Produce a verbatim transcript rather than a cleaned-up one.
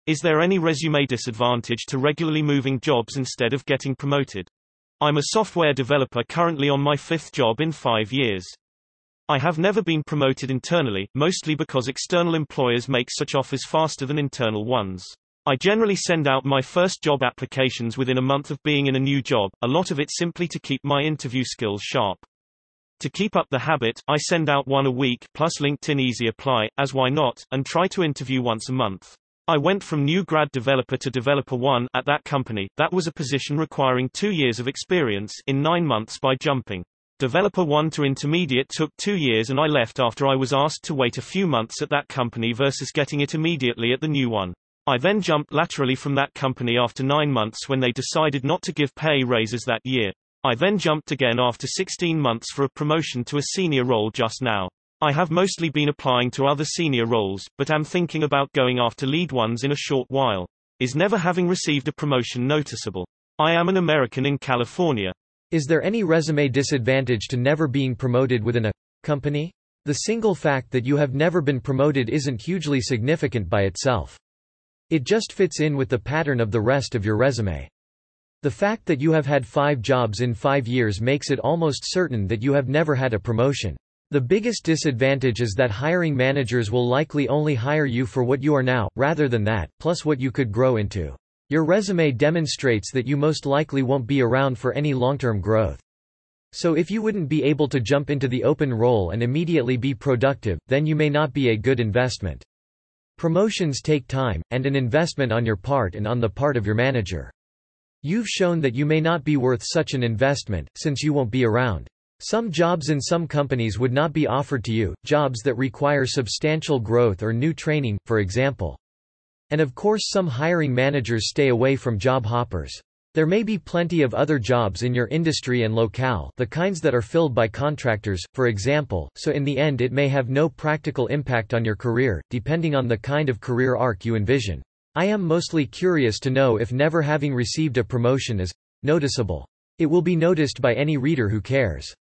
Is there any resume disadvantage to regularly moving jobs instead of getting promoted? I'm a software developer currently on my fifth job in five years. I have never been promoted internally, mostly because external employers make such offers faster than internal ones. I generally send out my first job applications within a month of being in a new job, a lot of it simply to keep my interview skills sharp. To keep up the habit, I send out one a week, plus LinkedIn Easy Apply, as why not, and try to interview once a month. I went from new grad developer to developer one at that company. That was a position requiring two years of experience in nine months by jumping. Developer one to intermediate took two years and I left after I was asked to wait a few months at that company versus getting it immediately at the new one. I then jumped laterally from that company after nine months when they decided not to give pay raises that year. I then jumped again after sixteen months for a promotion to a senior role just now. I have mostly been applying to other senior roles, but am thinking about going after lead ones in a short while. Is never having received a promotion noticeable? I am an American in California. Is there any resume disadvantage to never being promoted within a company? The single fact that you have never been promoted isn't hugely significant by itself. It just fits in with the pattern of the rest of your resume. The fact that you have had five jobs in five years makes it almost certain that you have never had a promotion. The biggest disadvantage is that hiring managers will likely only hire you for what you are now, rather than that, plus what you could grow into. Your resume demonstrates that you most likely won't be around for any long-term growth. So if you wouldn't be able to jump into the open role and immediately be productive, then you may not be a good investment. Promotions take time, and an investment on your part and on the part of your manager. You've shown that you may not be worth such an investment, since you won't be around. Some jobs in some companies would not be offered to you, jobs that require substantial growth or new training, for example. And of course some hiring managers stay away from job hoppers. There may be plenty of other jobs in your industry and locale, the kinds that are filled by contractors, for example, so in the end it may have no practical impact on your career, depending on the kind of career arc you envision. I am mostly curious to know if never having received a promotion is noticeable. It will be noticed by any reader who cares.